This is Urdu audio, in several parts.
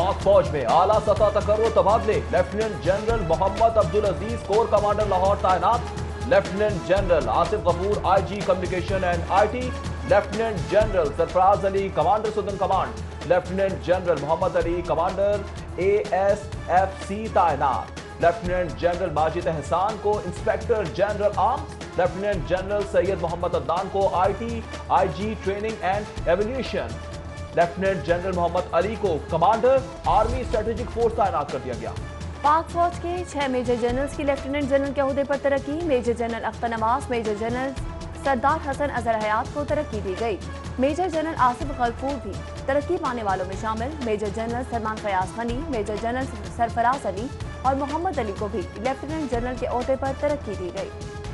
पाक फौज में आला सतह तकर्रुर तबादले। Lieutenant general Mohammad Abdul Aziz corps commander Lahore तैनात। Lieutenant general Asif Ghafoor IG communication and IT. Lieutenant general Sarfaraz Ali commander southern command. Lieutenant general Mohammad Ali commander ASFC तैनात। लेफ्टिनेंट जनरल माजिद एहसान को inspector general arms. Lieutenant general Syed Mohammad Adnan को IT IG training and evolution. Lieutenant general Mohammad Ali को कमांडर आर्मी स्ट्रेटेजिक फोर्स तैनात कर दिया गया। पाक फौज के 6 मेजर जनरल्स की लेफ्टिनेंट जनरल के ओहदे पर तरक्की। Major general Akhtar Nawaz, major general Sardar Hasan Azhar Hayat को तरक्की दी गई। मेजर जनरल आसिफ गफूर भी तरक्की पाने वालों में शामिल। मेजर जनरल सलमान फयाज खनी, मेजर जनरल सरफराज अली और मोहम्मद अली को भी लेफ्टिनेंट जनरल के ओहदे पर तरक्की दी गई।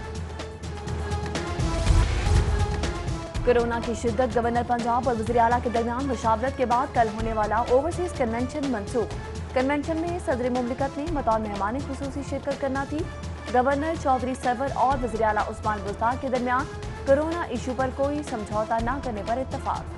कोरोना की शिद्दत, गवर्नर पंजाब और वज़ीर आला के दरमियान मुशावरत के बाद कल होने वाला ओवरसीज कन्वेंशन मनसूख। कन्वेंशन में सदर मुमलिकत ने बतौर मेहमान खुसूसी शिरकत करना थी। गवर्नर चौधरी सरवर और वज़ीर आला उस्मान बुज़दार के दरमियान कोरोना इशू पर कोई समझौता न करने पर इत्तफाक।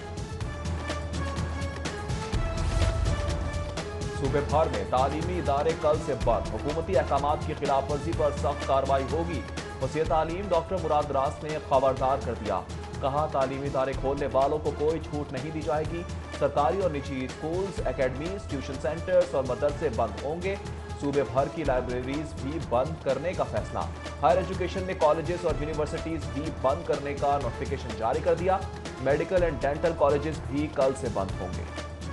सूबे भर में तालीमी इदारे कल से बंद। हुकूमती अहकामात की खिलाफ वर्जी पर सख्त कार्रवाई होगी। वज़ीर तालीम डॉक्टर मुराद रास ने खबरदार कर दिया। कहा, तालीमी इदारे खोलने वालों को कोई छूट नहीं दी जाएगी। सरकारी और निजी स्कूल्स, एकेडमीज, ट्यूशन सेंटर्स और मदरसे बंद होंगे। सूबे भर की लाइब्रेरीज भी बंद करने का फैसला। हायर एजुकेशन में कॉलेजेस और यूनिवर्सिटीज भी बंद करने का नोटिफिकेशन जारी कर दिया। मेडिकल एंड डेंटल कॉलेजेस भी कल से बंद होंगे।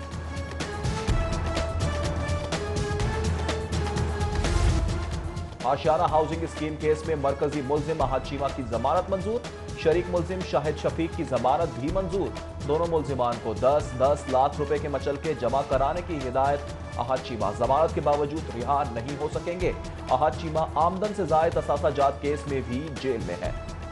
आशियाना हाउसिंग स्कीम केस में मरकजी मुल्जिम अहद चीमा की जमानत मंजूर। शरीक मुल्जिम शाहिद शफीक की जमानत भी मंजूर। दोनों मुल्जिमान को 10-10 लाख रुपए के मचलके जमा कराने की हिदायत। अहद चीमा जमानत के बावजूद रिहा नहीं हो सकेंगे। अहद चीमा आमदन से जायद असासा जात केस में भी जेल में है।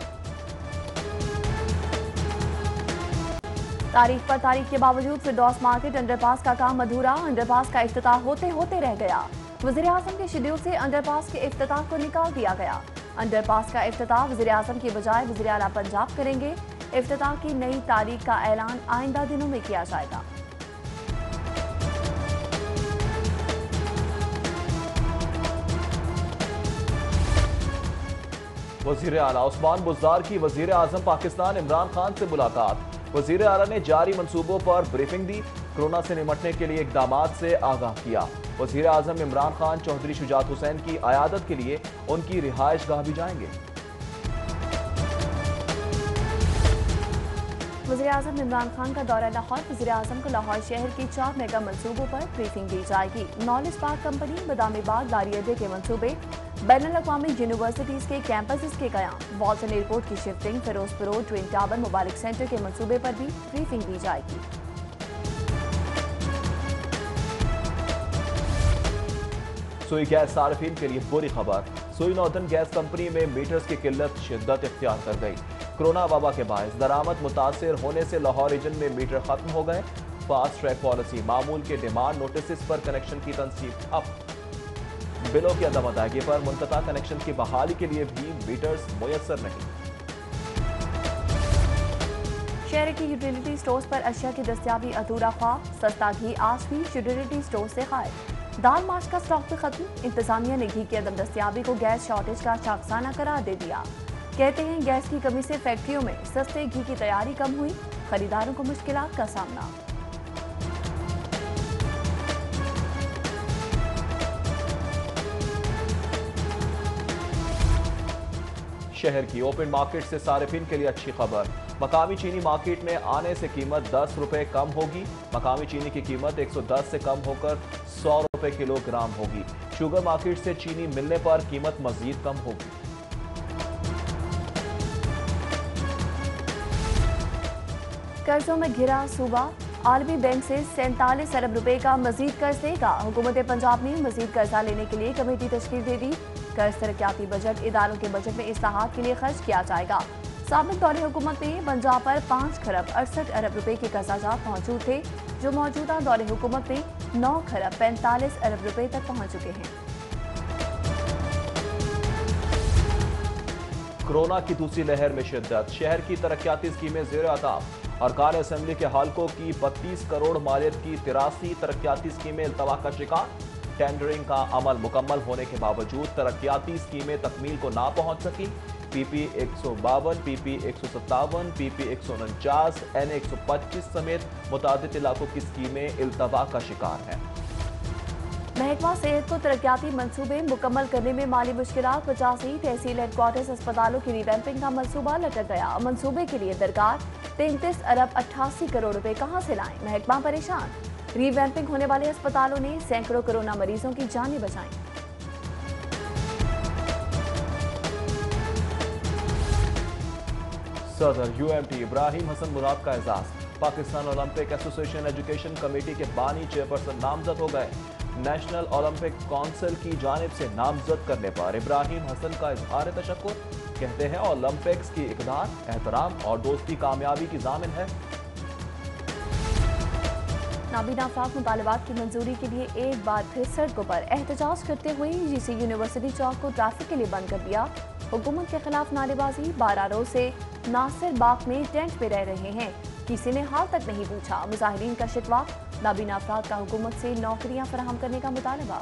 तारीख पर तारीख के बावजूद फिरदौस मार्केट अंडरपास का काम अधूरा। अंडरपास का इफ्तिताह होते होते रह गया। वज़ीर आज़म के शेड्यूल से अंडरपास के इफ्तिताह को निकाल दिया गया। अंडरपास का इफ्तिताह वज़ीर आज़म की बजाय वज़ीर आला पंजाब करेंगे। इफ्तिताह की नई तारीख का ऐलान आइंदा दिनों में किया जाएगा। वज़ीर आला उस्मान बुज़दार की वज़ीर आज़म पाकिस्तान इमरान खान से मुलाकात। वज़ीर आला ने जारी मंसूबों पर ब्रीफिंग दी। कोरोना से निमटने के लिए इक़दामात से आगाह किया। वज़ीर आज़म इमरान खान चौधरी शुजात हुसैन की अयादत के लिए उनकी रिहाइश गाह भी जाएंगे। वज़ीर आज़म इमरान खान का दौरा लाहौर। वज़ीर आज़म को लाहौर शहर की 4 मेगा मंसूबों पर ब्रीफिंग दी जाएगी। Knowledge park company, Badami Bagh, लारी अड्डे के मंसूबे, बैनुल अक़वामी यूनिवर्सिटीज़ के कैंपसेस के क़याम, वाल्टन एयरपोर्ट की shifting, Ferozepur road, twin tower, Mubarak center के मंसूबे पर भी ब्रीफिंग दी जाएगी। सुई गैस सार्फिन के लिए बुरी खबर। सुई नॉर्दर्न गैस कंपनी में मीटर्स की किल्लत शिद्दत इख्तियार कर गई। कोरोना वबा के बायस दरामद मुतासिर होने से लाहौर रीजन में मीटर खत्म हो गए। फास्ट ट्रैक पॉलिसी, मामूल के डिमांड नोटिस पर कनेक्शन की तनसीब अब। बिलों की अदम अदायगी पर मुनक़ता कनेक्शन की बहाली के लिए भी मीटर्स मुयस्सर नहीं। शहर की यूटिलिटी स्टोर्स पर अशिया की दस्तयाबी अधूरा ख्वाब। सस्ता घी आज भी यूटिलिटी स्टोर से गायब। दाल माश का स्टॉक भी खत्म। इंतजामिया ने घी की अदम दस्तयाबी को गैस शॉर्टेज का चाकसाना करार दे दिया। कहते हैं गैस की कमी से फैक्ट्रियों में सस्ते घी की तैयारी कम हुई। खरीदारों को मुश्किलात का सामना। शहर की ओपन मार्केट से सारिफिन के लिए अच्छी खबर। मकामी चीनी मार्केट में आने से कीमत 10 रुपए कम होगी। मकामी चीनी की कीमत 110 से कम होकर 100 रुपए किलोग्राम होगी। शुगर मार्केट से चीनी मिलने पर कीमत मजीद कम होगी। कर्जों में घिरा सूबा। आलमी बैंक से 47 अरब रुपए का मजीद कर्ज लेगा। हुकूमत पंजाब ने मजीद कर्जा लेने के लिए कमेटी तश्कील दे दी। कर्ज तरक्याती बजट इदारों के बजट में इस्लाहात के लिए खर्च किया जाएगा। साबिक दौरे हुकूमत में पंजाब पर 5 खरब 68 अरब रुपए के कर्जाजात मौजूद थे, जो मौजूदा दौरे हुकूमत में 9 खरब 45 अरब रुपए तक पहुंच चुके हैं। कोरोना की दूसरी लहर में शिद्दत। शहर की तरक्याती स्कीमें ज़ेर-ए-ताब। ارکان اسمبلی کے حلقوں کی 32 کروڑ مالیت کی 83 ترقیاتی اسکیمیں التوا کا شکار۔ ٹینڈرنگ کا عمل مکمل ہونے کے باوجود ترقیاتی اسکیمیں تکمیل کو نہ پہنچ سکی۔ پی پی 152، پی پی 157، پی پی 149، این 125 سمیت متعدد علاقوں کی اسکیمیں التوا کا شکار ہیں۔ محکمہ صحت کو ترقیاتی منصوبے مکمل کرنے میں مالی مشکلات۔ 85 تحصیل ہیڈ کوارٹرز اسپتالوں کی ریویمپنگ کا منصوبہ لٹک گیا۔ منصوبے کے لیے درکار 33 ارب 88 کروڑ روپے کہاں سے لائیں؟ محکمہ پریشان۔ ریویمپنگ ہونے والے اسپتالوں نے سینکڑوں کورونا مریضوں کی جانیں بچائیں۔ صدر U M T Ibrahim Hasan Murad کا اعزاز۔ Pakistan olympic association education committee کے بانی چیئرپرسن نامزد ہو گئے۔ نیشنل اولمپک کونسل کی جانب سے نامزد کرنے پر ابراہیم حسن کا اظہار تشکر۔ کہتے ہیں اولمپکس کی اقدار، احترام اور دوستی کامیابی کی ضامن ہے۔ نابینا افراد مطالبات کی منظوری کے لیے ایک بار پھر سڑکوں پر احتجاج کرتے ہوئے جی سی یونیورسٹی چوک کو ٹریفک کے لیے بند کر دیا۔ حکومت کے خلاف نعرے بازی۔ 12 روز سے ناصر باغ میں ٹینٹ پہ رہ رہے ہیں، کسی نے حال تک نہیں پوچھا۔ مظاہرین کا شکوہ، نابینا افراد کا حکومت سے نوکریاں فراہم کرنے کا مطالبہ۔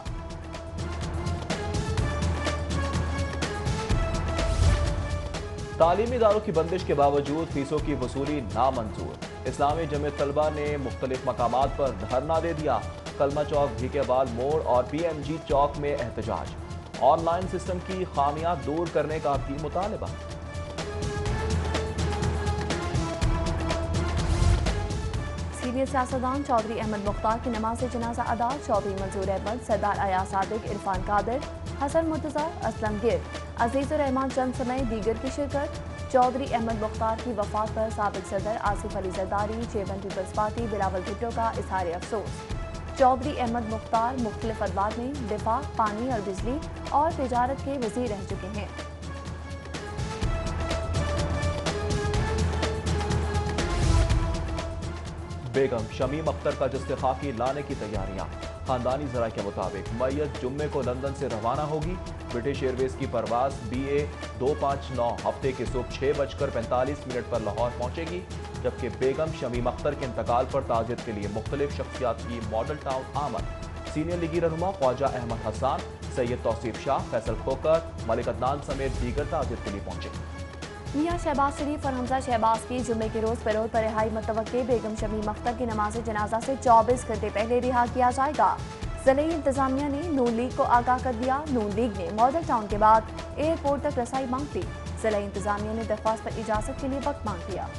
تعلیمی اداروں کی بندش کے باوجود فیسوں کی وصولی نامنظور۔ اسلامی جمعیت طلبہ نے مختلف مقامات پر دھرنا دے دیا۔ کلمہ چوک، بھیکے بال موڑ اور پی ایم جی چوک میں احتجاج۔ آن لائن سسٹم کی خامیاں دور کرنے کا بھی مطالبہ۔ سینئر سیاستدان چودھری احمد مختار کی نماز جنازہ ادا۔ چودھری منظور احمد، سردار ایاز صادق، عرفان قادر، حسن مرتضی، اسلم گرد، عزیز الرحمان چند سمیت دیگر کی شرکت۔ چودھری احمد مختار کی وفات پر سابق صدر آصف علی زرداری، چیئرمین پیپلز پارٹی بلاول بھٹو کا اظہار افسوس۔ چودھری احمد مختار مختلف ادوار میں دفاع، پانی اور بجلی اور تجارت کے وزیر رہ چکے ہیں۔ بیگم شمیم اختر کا جسد خاکی لانے کی تیاریاں۔ خاندانی ذرائع کے مطابق میت جمعے کو لندن سے روانہ ہوگی۔ برٹش ایئر ویز کی پرواز BA 259 ہفتے کے صبح 6:45 پر لاہور پہنچے گی، جبکہ بیگم شمیم اختر کے انتقال پر تعزیت کے لیے مختلف شخصیات کی ماڈل ٹاؤن آمد۔ سینئر لیگی رہنما خواجہ احمد حسان، سید توصیف شاہ، فیصل کھوکر، ملک عدنان سمیت دیگر تعزیت کے لیے پہنچے۔ میاں شہباز شریف اور حمزہ شہباز کی جمعے کے روز پیرول پر رہائی متوقع۔ بیگم شمیم اختر کی نماز جنازہ سے 24 گھنٹے پہلے رہا کیا جائے گا۔ ضلعی انتظامیہ نے نون لیگ کو آگاہ کر دیا۔ نون لیگ نے ماڈل ٹاؤن کے بعد ایئرپورٹ تک رسائی مانگ لی۔ ضلعی انتظامیہ نے درخواست پر اجازت کے لیے وقت مانگ لیا۔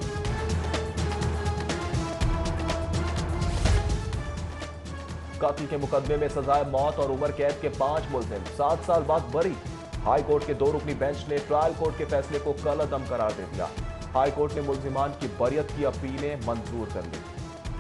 قتل کے مقدمے میں سزائے موت اور عمر قید کے 5 ملزم 7 سال بعد بری۔ ہائی کورٹ کے 2 رکنی بینچ نے ٹرائل کورٹ کے فیصلے کو کل عدم قرار دے دیا۔ ہائی کورٹ نے ملزمان کی بریت کی اپیلیں منظور کر لی۔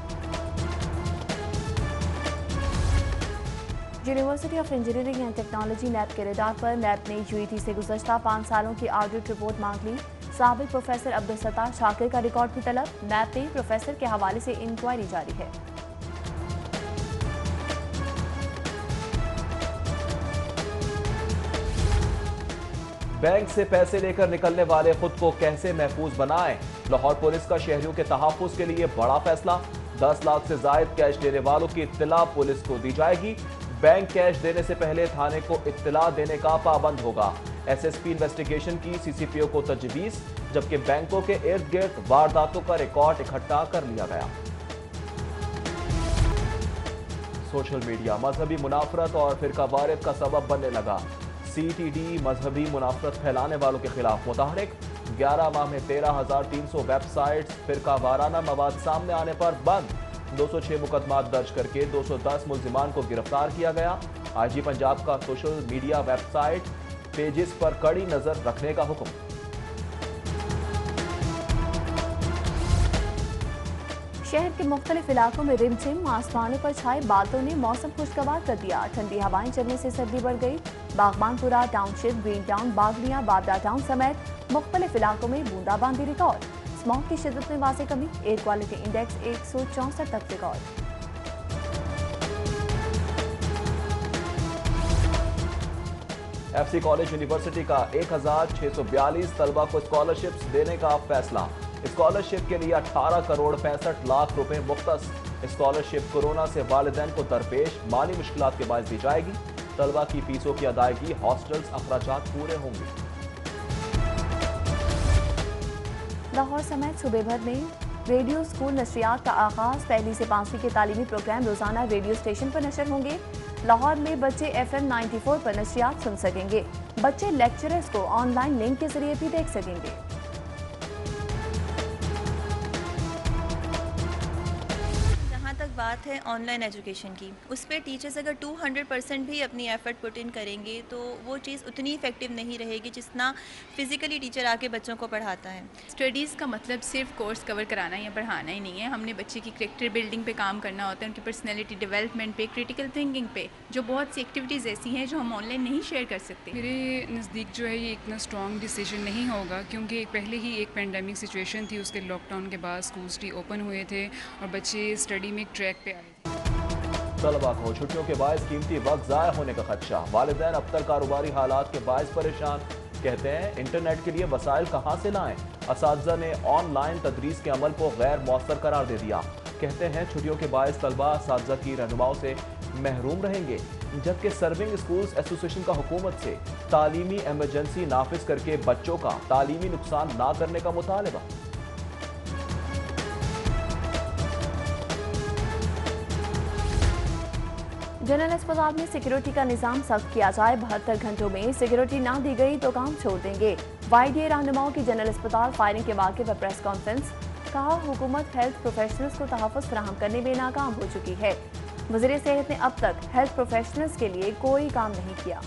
University of engineering and technology NAB کے ریڈار پر نیب نے UET سے گزشتہ 5 سالوں کی آڈٹ رپورٹ مانگ لی۔ سابق پروفیسر عبدالستار شاکر کا ریکارڈ بھی طلب۔ نیب میں پروفیسر کے حوالے سے انکوائری جاری ہے۔ بینک سے پیسے لے کر نکلنے والے خود کو کیسے محفوظ بنائیں؟ لاہور پولیس کا شہریوں کے تحفظ کے لیے بڑا فیصلہ۔ 10 لاکھ سے زائد کیش لینے والوں کی اطلاع پولیس کو دی جائے گی۔ بینک کیش دینے سے پہلے تھانے کو اطلاع دینے کا پابند ہوگا۔ SSP انویسٹیگیشن کی CCPO کو تجویز، جبکہ بینکوں کے ارد گرد وارداتوں کا ریکارڈ اکٹھا کر لیا گیا۔ سوشل میڈیا مذہبی منافرت اور فرقہ واریت کا سبب بننے لگا۔ CTD مذہبی منافرت پھیلانے والوں کے خلاف متحرک۔ 11 ماہ میں 13,300 ویب سائٹس فرقہ وارانہ مواد سامنے آنے پر بند۔ 206 مقدمات درج کر کے 210 ملزمان کو گرفتار کیا گیا۔ IG پنجاب کا social media website pages پر کڑی نظر رکھنے کا حکم۔ شہر کے مختلف علاقوں میں رم جھم، آسمانوں پر چھائے بادلوں نے موسم خوشگوار کر دیا۔ ٹھنڈی ہوائیں چلنے سے سردی بڑھ گئی۔ Baghbanpura township, green town, Baghrian, Babra town سمیت مختلف علاقوں میں بوندا باندی ریکارڈ۔ اسموگ کی شدت میں واضح کمی، ایئر کوالٹی انڈیکس 164 تک ریکارڈ۔ FC کالج یونیورسٹی کا 1,642 طلبہ کو اسکالرشپس دینے کا فیصلہ۔ اسکالرشپ کے لیے 18 کروڑ 65 لاکھ روپے مختص۔ اسکالرشپ کورونا سے والدین کو درپیش مالی مشکلات کے باعث دی جائے گی۔ طلبہ کی فیسوں کی ادائیگی، ہاسٹلز اخراجات پورے ہوں گے۔ لاہور سمیت صوبے بھر میں ریڈیو اسکول نشریات کا آغاز۔ پہلی سے 5ویں کے تعلیمی پروگرام روزانہ ریڈیو اسٹیشن پر نشر ہوں گے۔ لاہور میں بچے FM 94 پر نشریات سن سکیں گے۔ بچے لیکچررز کو آن لائن لنک کے ذریعے بھی دیکھ سکیں گے۔ بات ہے آن لائن ایجوکیشن کی، اس پہ ٹیچرز اگر 200% بھی اپنی ایفرٹ پٹ ان کریں گے تو وہ چیز اتنی افیکٹو نہیں رہے گی جتنا فزیکلی ٹیچر آ کے بچوں کو پڑھاتا ہے۔ اسٹڈیز کا مطلب صرف کورس کور کرانا یا پڑھانا ہی نہیں ہے، ہم نے بچے کی کریکٹر بلڈنگ پہ کام کرنا ہوتا ہے، ان کی پرسنالٹی ڈیولپمنٹ پہ، کریٹیکل تھنکنگ پہ، جو بہت سی ایکٹیویٹیز ایسی ہیں جو ہم آن لائن نہیں شیئر کر سکتے۔ میرے نزدیک جو ہے یہ اتنا اسٹرانگ ڈیسیجن نہیں ہوگا، کیونکہ پہلے ہی ایک پینڈیمک سچویشن تھی، اس کے لاک ڈاؤن کے بعد اسکولس ری اوپن ہوئے تھے اور بچے اسٹڈی میں ایک ٹریک پہ آئے تھے۔ طلبہ کو چھٹیوں کے باعث قیمتی وقت ضائع ہونے کا خدشہ، والدین اب تک کاروباری حالات کے باعث پریشان، کہتے ہیں انٹرنیٹ کے لیے وسائل کہاں سے لائیں۔ اساتذہ نے آن لائن تدریس کے عمل کو غیر مؤثر قرار دے دیا، کہتے ہیں چھٹیوں کے باعث طلبہ اساتذہ کی رہنماؤں سے محروم رہیں گے، جبکہ سرونگ اسکولز ایسوسی ایشن کا حکومت سے تعلیمی ایمرجنسی نافذ کر کے بچوں کا تعلیمی نقصان نہ کرنے کا مطالبہ۔ جنرل اسپتال میں سیکیورٹی کا نظام سخت کیا جائے، 72 گھنٹوں میں سیکیورٹی نہ دی گئی تو کام چھوڑ دیں گے۔ YDA رہنماؤں کی جنرل اسپتال فائرنگ کے واقعے پر پریس کانفرنس، کہا حکومت ہیلتھ پروفیشنلز کو تحفظ فراہم کرنے میں ناکام ہو چکی ہے۔ وزیر صحت نے اب تک ہیلتھ پروفیشنلز کے لیے کوئی کام نہیں کیا۔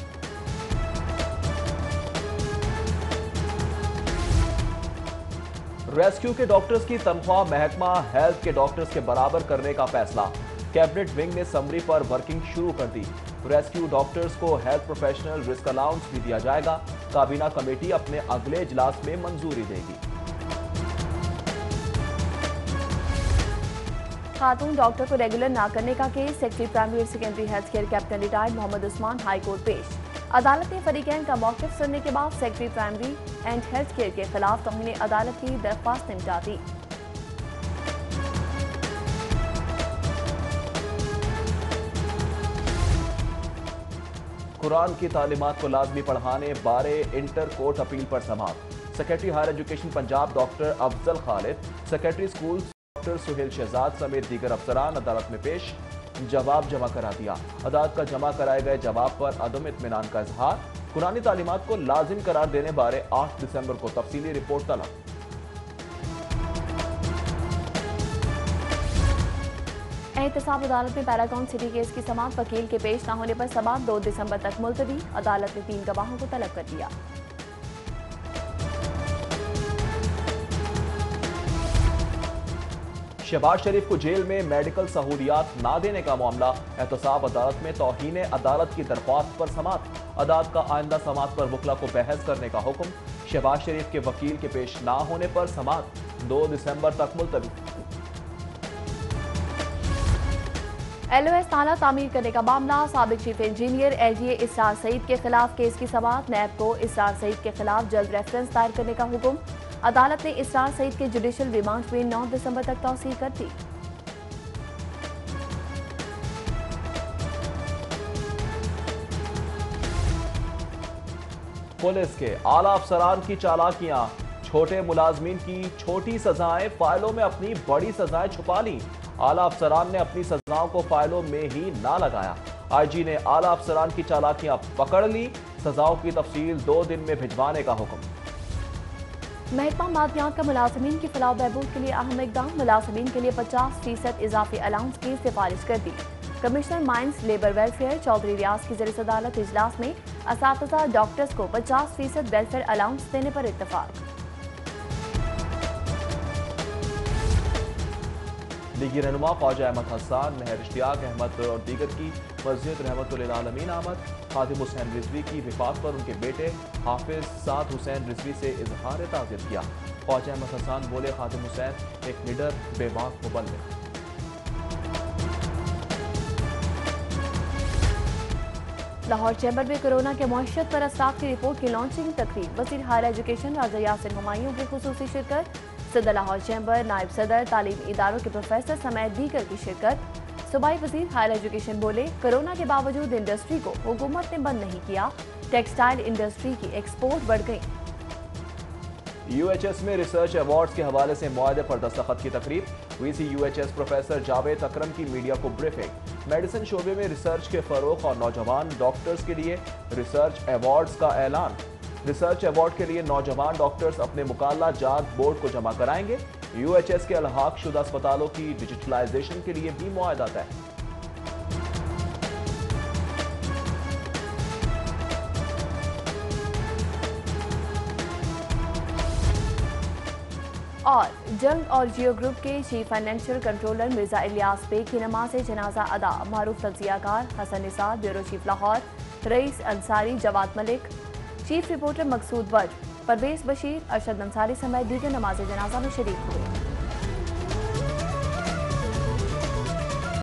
ریسکیو کے ڈاکٹرز کی تنخواہ محکمہ ہیلتھ کے ڈاکٹرز کے برابر کرنے کا فیصلہ، کیبنٹ ونگ نے سمری پر ورکنگ شروع کر دی۔ ریسکیو ڈاکٹرز کو ہیلتھ پروفیشنل رسک الاؤنس بھی دیا جائے گا، کابینہ کمیٹی اپنے اگلے اجلاس میں منظوری دے گی۔ خاتون ڈاکٹر کو ریگولر نہ کرنے کا کیس، سیکرٹری پرائمری اور secondary health care captain retired Muhammad Usman high court پیش۔ عدالت نے فریقین کا موقف سننے کے بعد secretary primary and health care کے خلاف توہین عدالت کی درخواست نمٹا دی۔ قرآن کی تعلیمات کو لازمی پڑھانے بارے انٹر کورٹ اپیل پر سماعت، secretary higher education Punjab doctor Afzal Khalid, secretary school doctor Sohail Shahzad سمیت دیگر افسران عدالت میں پیش، جواب جمع کرا دیا۔ عدالت کا جمع کرائے گئے جواب پر عدم اطمینان کا اظہار، قرآنی تعلیمات کو لازم قرار دینے بارے 8 دسمبر کو تفصیلی رپورٹ طلب۔ احتساب عدالت میں پیراگون سٹی کیس کی سماعت وکیل کے پیش نہ ہونے پر سماعت 2 دسمبر تک ملتوی، عدالت نے 3 گواہوں کو طلب کر دیا۔ شہباز شریف کو جیل میں میڈیکل سہولیات نہ دینے کا معاملہ، احتساب عدالت میں توہین عدالت کی درخواست پر سماعت، عدالت کا آئندہ سماعت پر وکلا کو بحث کرنے کا حکم، شہباز شریف کے وکیل کے پیش نہ ہونے پر سماعت 2 دسمبر تک ملتوی۔ LOS تالا تعمیر کرنے کا معاملہ، سابق chief engineer LGA Israr Saeed کے خلاف کیس کی سماعت، نیب کو اسرار سعید کے خلاف جلد ریفرنس دائر کرنے کا حکم، عدالت نے اسرار سعید کے جوڈیشل ریمانڈ میں 9 دسمبر تک توسیع کر دی۔ پولیس کے اعلیٰ افسران کی چالاکیاں، چھوٹے ملازمین کی چھوٹی سزائیں فائلوں میں اپنی بڑی سزائیں چھپا لیں، اعلیٰ افسران نے اپنی سزاؤں کو فائلوں میں ہی نہ لگایا، IG نے اعلیٰ افسران کی چالاکیاں پکڑ لی، سزاؤں کی تفصیل 2 دن میں بھجوانے کا حکم۔ محکمہ معدنیات کا ملازمین کی فلاح و بہبود کے لیے اہم اقدام، ملازمین کے لیے 50% اضافی الاؤنس کی سفارش کر دی، commissioner mines labour welfare Chaudhry Riaz کی زیر صدارت اجلاس میں اساتذہ ڈاکٹرز کو 50% ویلفیئر الاؤنس دینے پر اتفاق۔ لیگی رہنما خواجہ احمد حسان، مہر اشتیاق احمد اور دیگر کی مسجد رحمت للعالمین آمد، خادم حسین رضوی کی وفات پر ان کے بیٹے حافظ سعد حسین رضوی سے اظہار تعزیت کیا، خواجہ احمد حسان بولے خادم حسین ایک نڈر بے باک مبلغ۔ लाहौर चैम्बर में कोरोना के मुआशरत पर असरात की रिपोर्ट की लॉन्चिंग तकरीब। वज़ीर हायर एजुकेशन राजा यासिर हुमायूं की खुसूसी शिरकत। सदर लाहौर चैम्बर, नायब सदर, तालीमी इदारों के प्रोफेसर समेत दीगर की शिरकत। सूबाई वज़ीर हायर एजुकेशन बोले, कोरोना के बावजूद इंडस्ट्री को हुकूमत ने बंद नहीं किया। टेक्सटाइल इंडस्ट्री की एक्सपोर्ट बढ़ गई। UHS में रिसर्च अवार्ड्स के हवाले से मुआहदे पर दस्तखत की तकरीब। VC UHS professor Javed Akram की मीडिया को ब्रीफिंग। मेडिसिन शोबे में रिसर्च के फरोग और नौजवान डॉक्टर्स के लिए रिसर्च अवार्ड्स का ऐलान। रिसर्च अवार्ड के लिए नौजवान डॉक्टर्स अपने मुकाला जात बोर्ड को जमा कराएंगे। UHS के अलहाक शुदा अस्पतालों की डिजिटलाइजेशन के लिए भी मुआहदा तय। और जंग और जियो ग्रुप के chief financial controller Mirza Ilyas Baig की नमाज जनाजा अदा। मारूफ तज्जियाकार Hassan Nisar, bureau chief Lahore, Raees Ansari, Jawad Malik, chief reporter Maqsood वज, परवेज बशीर, अरशद अंसारी समेत दीगर नमाज जनाजा में शरीक हुए।